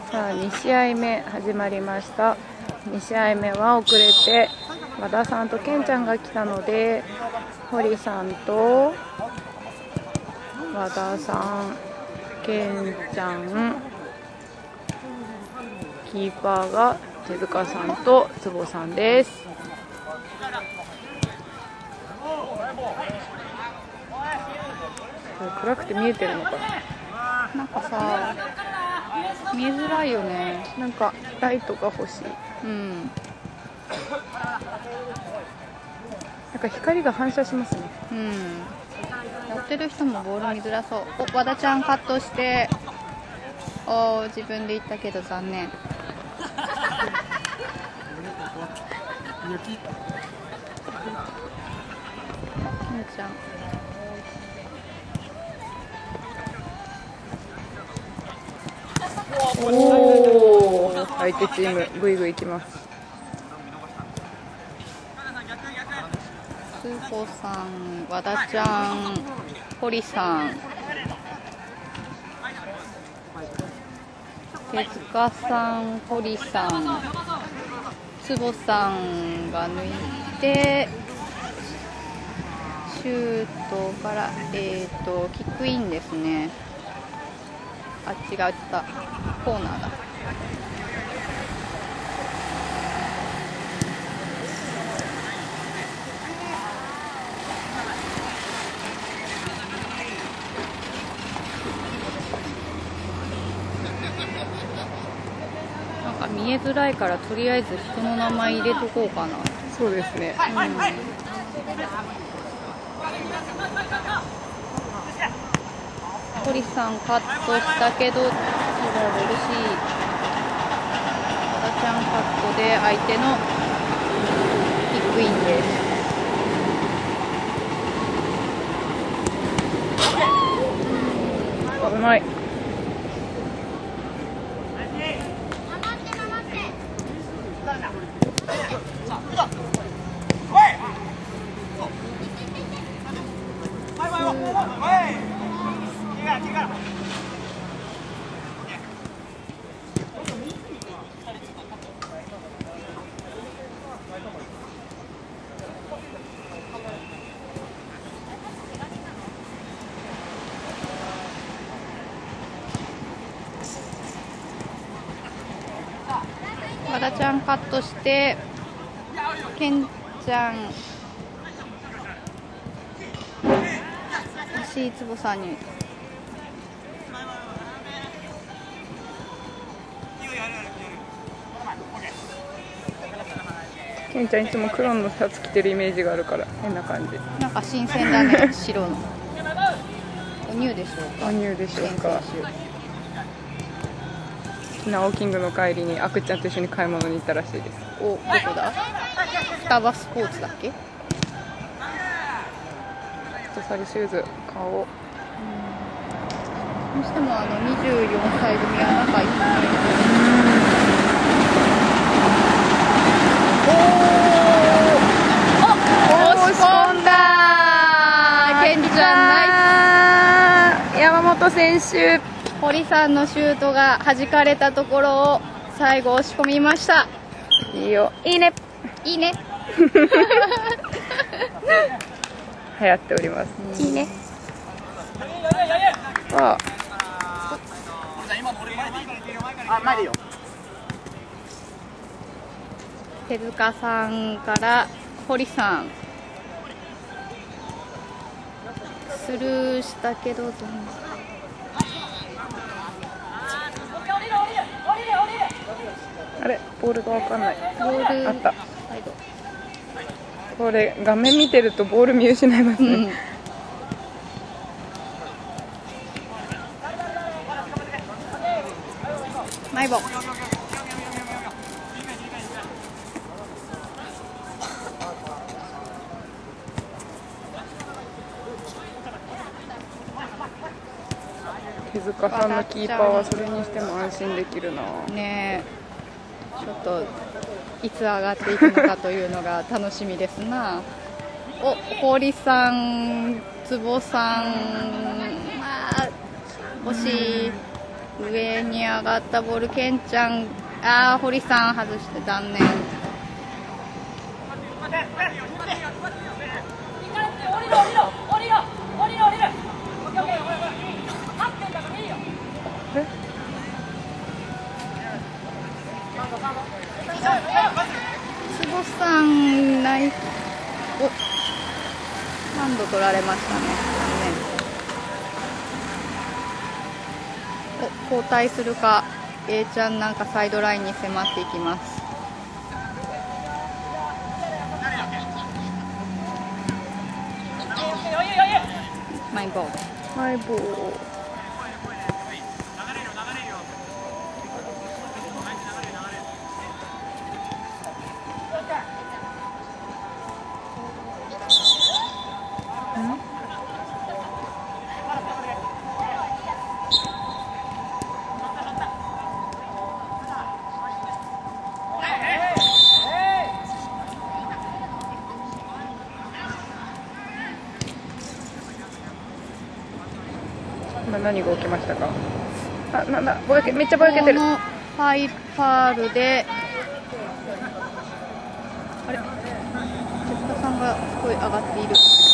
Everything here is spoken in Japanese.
さあ2試合目始まりました。2試合目は遅れて和田さんとケンちゃんが来たので、堀さんと和田さん、ケンちゃん、キーパーが手塚さんと坪さんです。暗くて見えてるのかな。 なんかさ、見えづらいよね。 なんかライトが欲しい。 うん。 なんか光が反射しますね。 うん。やってる人もボール見づらそう。お、和田ちゃんカットして。おー、自分で言ったけど残念。ケンちゃん。 おー、相手チームグイグイいきます。 スーポさん、和田ちゃん、堀さん、手塚さん、堀さん、坪さんが抜いてシュートからキックインですね。あ、違ったコーナーだ。なんか見えづらいからとりあえず人の名前入れとこうかな。 そうですね。 堀さんカットしたけど、ボルシー、和田ちゃんカットで相手のキックインです。 危ない。 和田ちゃんカットして、ケンちゃん、石井坪さんに。 ケンちゃんいつも黒のシャツ着てるイメージがあるから変な感じ。 なんか新鮮だね、白の。おニューでしょうか。 おニューでしょうか。ナオキングの帰りにアクちゃんと一緒に買い物に行ったらしいです。 お、どこだ？スタバスポーツだっけ？ フットサルシューズ買おう。 どうしても24歳組は仲いいね。押し込んだ。ケンちゃんナイス。 山本選手。 堀さんのシュートが弾かれたところを最後押し込みました。 いいよ。いいね。 いいね。 流行っております。いいね。あ。 前でいいよ。 手塚さんから堀さん。スルーしたけどあれ、ボールがわかんない。 ボールあった。これ画面見てるとボール見失いますね。 マイボ。 手塚さんのキーパーはそれにしても安心できるな。 ねえ、ちょっといつ上がっていくのかというのが楽しみですな。お、堀さん、坪さん、惜しい。 上に上がったボール、ケンちゃん、堀さん外して残念。坪さんナイス。ハンド取られましたね。交代するか。A ちゃんなんかサイドラインに迫っていきます。マイボール。 マイボール。今何が起きましたか。なんだ、めっちゃぼやけてる。 このファールで、あれ、ジェッタさんがすごい上がっている。